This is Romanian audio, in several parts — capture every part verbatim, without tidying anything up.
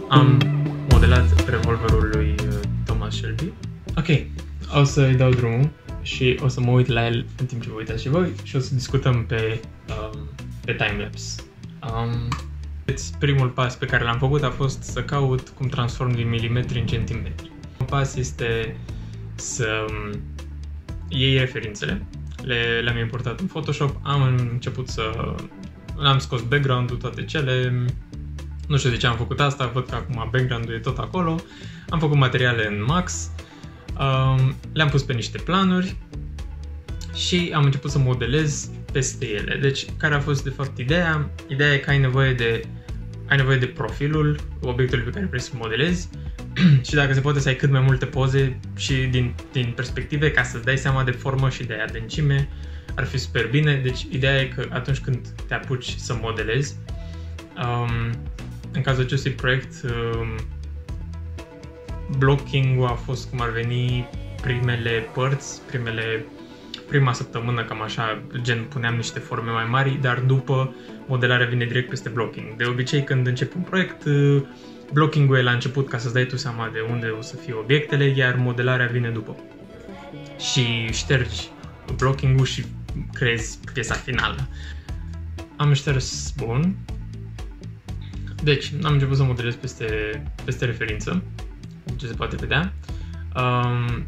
am modelat revolverul lui Thomas Shelby. Ok, o să-i dau drumul și o să mă uit la el în timp ce vă uitați și voi și o să discutăm pe, um, pe timelapse. Um, deci primul pas pe care l-am făcut a fost să caut cum transform din milimetri în centimetri. Un pas este să iei referințele, le, le-am importat în Photoshop, am început să... am scos background-ul, toate cele, nu știu de ce am făcut asta, văd că acum background-ul e tot acolo, am făcut materiale în Max, um, le-am pus pe niște planuri și am început să modelez peste ele. Deci, care a fost de fapt ideea? Ideea e că ai nevoie de, ai nevoie de profilul obiectului pe care vrei să modelezi și dacă se poate să ai cât mai multe poze și din, din perspective ca să-ți dai seama de formă și de adâncime, ar fi super bine. Deci ideea e că atunci când te apuci să modelezi, um, în cazul acestui proiect, um, blocking-ul a fost cum ar veni primele părți, primele, prima săptămână, cam așa, gen puneam niște forme mai mari, dar după modelarea vine direct peste blocking. De obicei când începi un proiect, blocking-ul e la început ca să-ți dai tu seama de unde o să fie obiectele, iar modelarea vine după. Și ștergi blocking-ul și creezi piesa finală. Am șters, bun. Deci, am început să modelez peste, peste referință, ce se poate vedea. Um,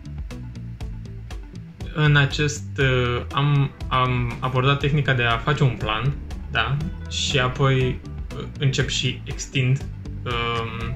în acest, uh, am, am abordat tehnica de a face un plan, da, și apoi uh, încep și extind, um,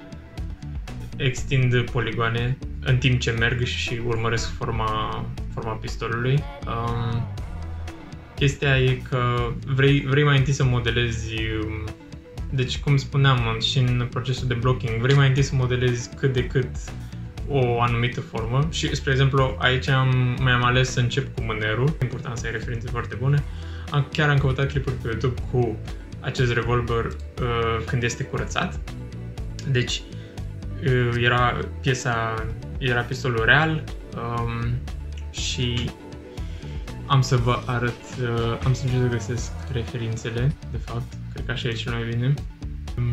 extind poligoane în timp ce merg și urmăresc forma, forma pistolului. Um, chestia e că vrei, vrei mai întâi să modelezi, deci cum spuneam și în procesul de blocking, vrei mai întâi să modelezi cât de cât o anumită formă și, spre exemplu, aici am, mi-am ales să încep cu mânerul, important să ai referințe foarte bune. Am, chiar am căutat clipuri pe YouTube cu acest revolver uh, când este curățat. Deci uh, era piesa, era pistolul real um, și am să vă arăt, uh, am să încerc să găsesc referințele, de fapt, cred că așa e cel mai bine. Um,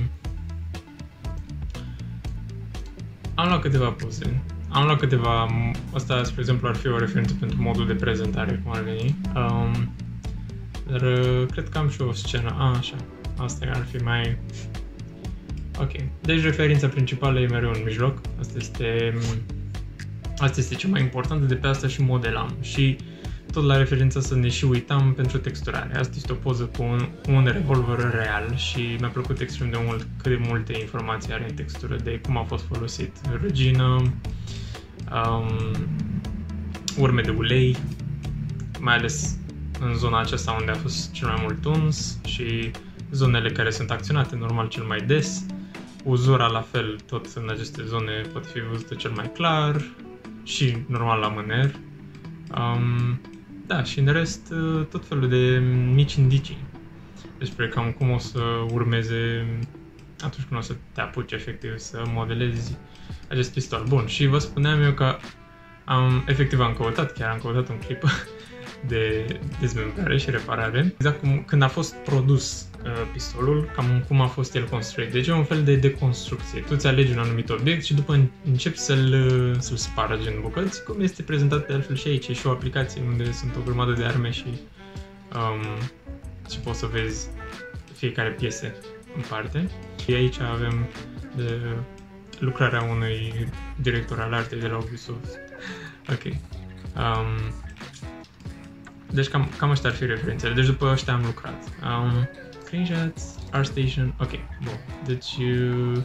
am luat câteva poze, am luat câteva, asta, spre exemplu, ar fi o referință pentru modul de prezentare, cum ar veni. Um, dar uh, cred că am și o scenă, a, așa, asta ar fi mai... Ok, deci referința principală e mereu în mijloc, asta este, asta este cea mai importantă, de pe asta și modelam. Și tot la referința să ne și uitam pentru texturare. Asta este o poză cu un, un revolver real și mi-a plăcut extrem de mult cât de multe informații are în textură, de cum a fost folosit răgină, um, urme de ulei, mai ales în zona aceasta unde a fost cel mai mult tuns și zonele care sunt acționate normal cel mai des. Uzura la fel, tot în aceste zone poate fi văzută cel mai clar și normal la mâner. Um, da, și în rest tot felul de mici indicii despre cam cum o să urmeze atunci când o să te apuci efectiv să modelezi acest pistol. Bun, și vă spuneam eu că am, efectiv am căutat, chiar am căutat un clip de dezmembrare și reparare, exact cum, când a fost produs uh, pistolul, cam cum a fost el construit. Deci e un fel de deconstrucție. Tu ți alegi un anumit obiect și după începi să-l să-l spargi în bucăți, cum este prezentat de altfel și aici. E și o aplicație unde sunt o grămadă de arme și, um, și poți să vezi fiecare piese în parte. Și aici avem de lucrarea unui director al artei de la Ubisoft. Ok. Um, Deci cam, cam astea ar fi referințele. Deci după ăștia am lucrat. Um, screenshots, ArtStation, ok, bun. Deci uh,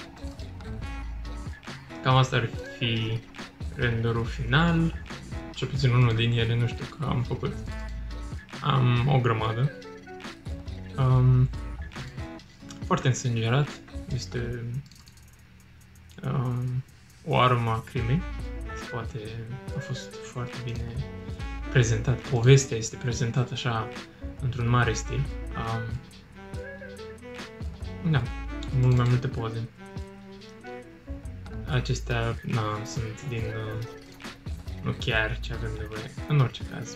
cam asta ar fi renderul final. Cel puțin unul din ele, nu știu, că am făcut. Am o grămadă. Um, foarte însângerat. Este um, o armă a crimei. Se poate, a fost foarte bine prezentat, povestea este prezentată așa într-un mare stil. Um, da, mult mai multe poze. Acestea, na, sunt din uh, nu chiar ce avem nevoie, în orice caz.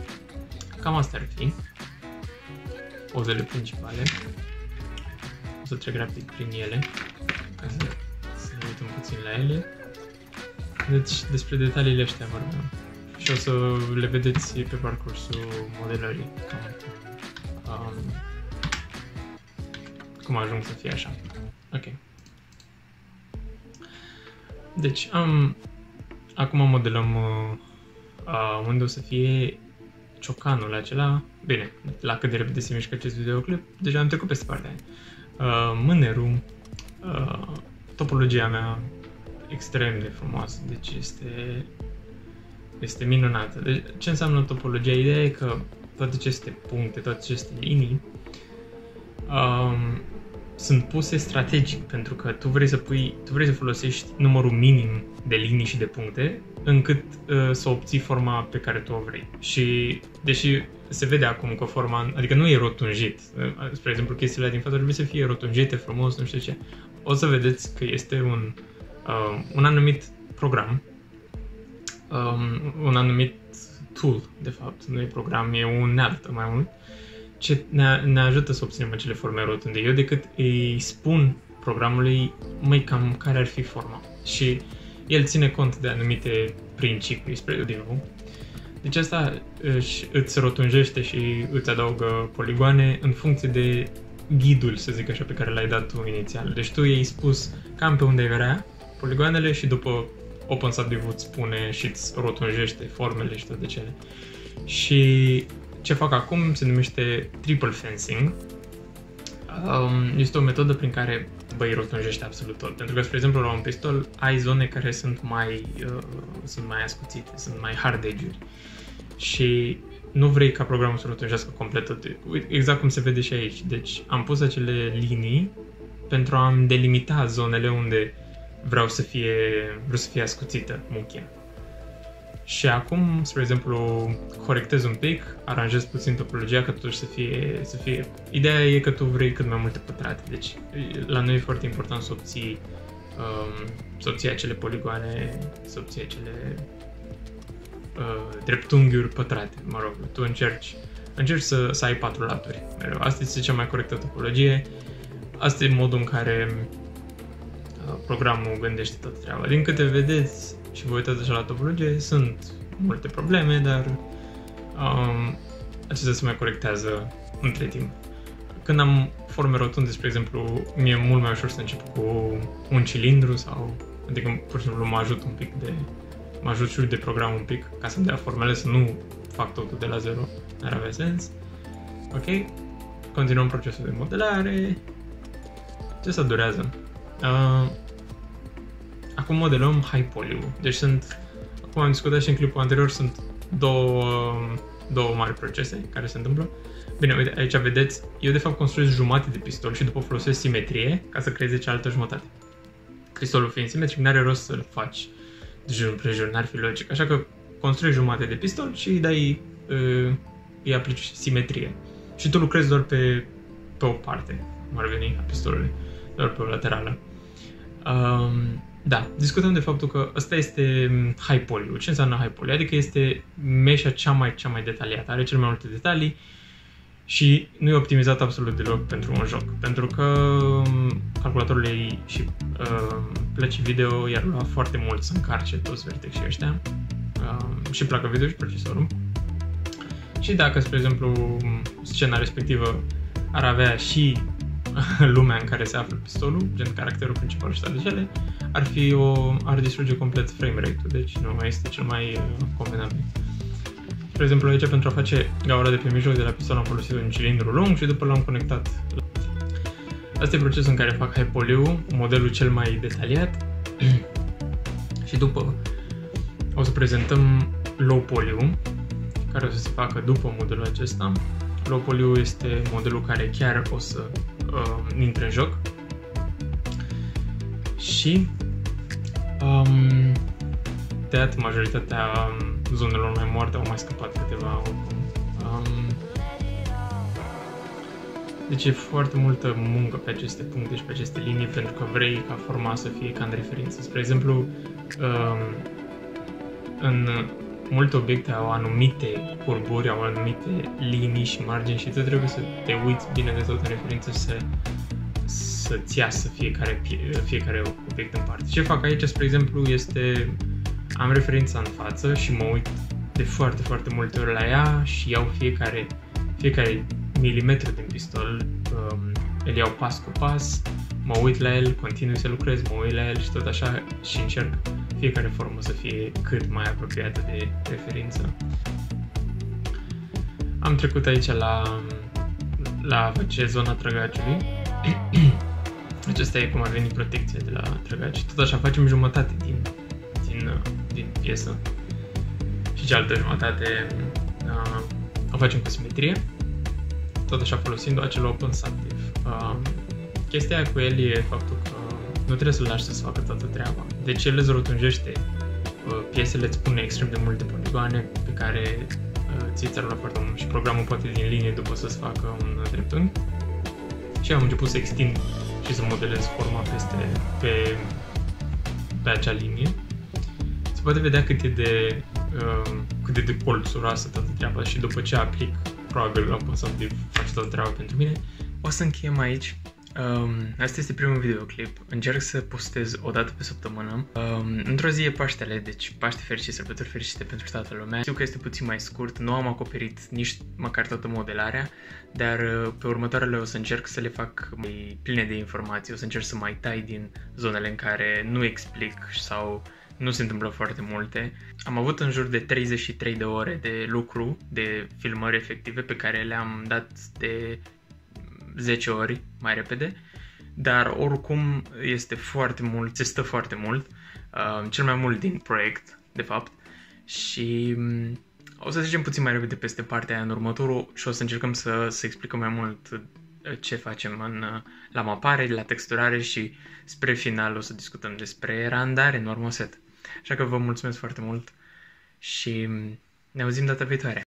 Cam asta ar fi pozele principale. O să trec rapid prin ele, ca să, să ne uităm puțin la ele. Deci, despre detaliile astea vorbeam. Și o să le vedeți pe parcursul modelării, cam, um, cum ajung să fie așa. Ok. Deci, am, acum modelăm uh, uh, unde o să fie ciocanul acela. Bine, la cât de repede se mișcă acest videoclip, deja am trecut peste partea aia. Uh, mânerul, uh, topologia mea extrem de frumoasă, deci este, este minunată. Deci, ce înseamnă topologia? Ideea e că toate aceste puncte, toate aceste linii um, sunt puse strategic, pentru că tu vrei să pui, tu vrei să folosești numărul minim de linii și de puncte încât uh, să obții forma pe care tu o vrei. Și deși se vede acum că forma, adică nu e rotunjit, uh, spre exemplu chestiile din față trebuie să fie rotunjite, frumos, nu știu ce, o să vedeți că este un, uh, un anumit program, um, un anumit tool, de fapt, nu e program, e unealtă mai mult, ce ne, ne ajută să obținem acele forme rotunde. Eu decât îi spun programului, măi, cam care ar fi forma. Și el ține cont de anumite principii, spre din nou. Deci asta își, îți rotunjește și îți adaugă poligoane în funcție de ghidul, să zic așa, pe care l-ai dat tu inițial. Deci tu i-ai spus cam pe unde ai vrea poligoanele și după OpenSubdiv îți spune și îți rotunjește formele și toate cele. Și ce fac acum se numește triple fencing. Um, este o metodă prin care, băi, rotunjește absolut tot. Pentru că, spre exemplu, la un pistol ai zone care sunt mai, uh, sunt mai ascuțite, sunt mai hard edge-uri. Și nu vrei ca programul să rotunjească complet tot. Exact cum se vede și aici. Deci am pus acele linii pentru a-mi delimita zonele unde vreau să fie, vreau să fie ascuțită munchia. Și acum, spre exemplu, corectez un pic, aranjez puțin topologia ca totuși să fie, să fie... Ideea e că tu vrei cât mai multe pătrate, deci la noi e foarte important să obții, um, să obții acele poligoane, să obții acele uh, dreptunghiuri pătrate, mă rog, tu încerci, încerci să, să ai patru laturi mereu. Asta este cea mai corectă topologie, asta e modul în care uh, programul gândește toată treaba. Din câte vedeți, și vă uitați așa la topologie, sunt multe probleme, dar um, acestea se mai corectează între timp. Când am forme rotunde, spre exemplu, mi-e mult mai ușor să încep cu un cilindru sau, adică pur și simplu mă ajut un pic de, mă ajut și de program un pic ca să-mi dea formele, să nu fac totul de la zero, n-ar avea sens. Ok, continuăm procesul de modelare. Ce să durează? Uh, Acum modelăm high poly-ul. Deci sunt, cum am discutat și în clipul anterior, sunt două, două mari procese care se întâmplă. Bine, uite, aici vedeți, eu de fapt construiesc jumate de pistol și după folosesc simetrie ca să creeze cealaltă jumătate. Pistolul fiind simetric, n-are rost să-l faci de jur împrejur, n-ar fi logic. Așa că construiești jumate de pistol și îi dai, uh, îi aplici simetrie. Și tu lucrezi doar pe, pe o parte, cum ar veni, a pistolului, doar pe o laterală. Um, Da, discutăm de faptul că ăsta este high poly-ul. Ce înseamnă high poly? Adică este meșa cea mai, cea mai detaliată, are cele mai multe detalii și nu e optimizat absolut deloc pentru un joc. Pentru că calculatorul ei și uh, plăci video i-ar lua foarte mult să încarce toți vertexii ăștia, uh, și placa video și procesorul. Și dacă, spre exemplu, scena respectivă ar avea și lumea în care se află pistolul, gen caracterul principal și toate cele, ar fi o, ar distruge complet frame rate-ul, deci nu mai este cel mai uh, convenabil. Spre exemplu, aici pentru a face gaura de pe mijloc de la pistol am folosit un cilindru lung și după l-am conectat. Asta e procesul în care fac high poly-ul, modelul cel mai detaliat. Și după o să prezentăm low poly-ul, care o să se facă după modelul acesta. Low poly-ul este modelul care chiar o să uh, intre în joc. Și um, tăiat majoritatea zonelor mai moarte, au mai scăpat câteva oricum. Um, deci e foarte multă muncă pe aceste puncte și pe aceste linii pentru că vrei ca forma să fie ca în referință. Spre exemplu, um, în multe obiecte au anumite curburi, au anumite linii și margini și tu trebuie să te uiți bine de tot în referință și să, să-ți iasă fiecare, fiecare obiect în parte. Ce fac aici, spre exemplu, este am referința în față și mă uit de foarte, foarte multe ori la ea și iau fiecare, fiecare milimetru din pistol, um, îl iau pas cu pas, mă uit la el, continui să lucrez, mă uit la el și tot așa și încerc fiecare formă să fie cât mai apropiată de referință. Am trecut aici la, la face zona trăgaciului. Acesta e cum ar veni protecția de la trăgaci. Tot așa facem jumătate din, din, din piesă și cealaltă jumătate uh, o facem cu simetrie, tot așa folosind acel open subdiv. Uh, chestia cu el e faptul că nu trebuie să-l lași să-ți facă toată treaba. Deci el îți rotunjește uh, piesele, îți pune extrem de multe poligoane pe care uh, ți ți-ar lua foarte mult și programul poate din linie după să-ți facă un dreptunghi. Și am început să extind și să modelez forma peste, pe, pe acea linie. Se poate vedea cât e de, uh, cât e de colțuroasă toată treaba și după ce aplic, probabil Open Subdiv face toată treaba pentru mine. O să încheiem aici. Um, asta este primul videoclip. Încerc să postez o dată pe săptămână. Um, într-o zi e Paștele, deci Paște fericite, sărbători fericite pentru toată lumea. Știu că este puțin mai scurt, nu am acoperit nici măcar toată modelarea, dar uh, pe următoarele o să încerc să le fac mai pline de informații, o să încerc să mai tai din zonele în care nu explic sau nu se întâmplă foarte multe. Am avut în jur de treizeci și trei de ore de lucru, de filmări efective pe care le-am dat de zece ori mai repede, dar oricum este foarte mult, se stă foarte mult, uh, cel mai mult din proiect, de fapt, și um, o să zicem puțin mai repede peste partea aia în următorul și o să încercăm să, să explicăm mai mult ce facem în, la mapare, la texturare și spre final o să discutăm despre randare în Marmoset. Așa că vă mulțumesc foarte mult și ne auzim data viitoare.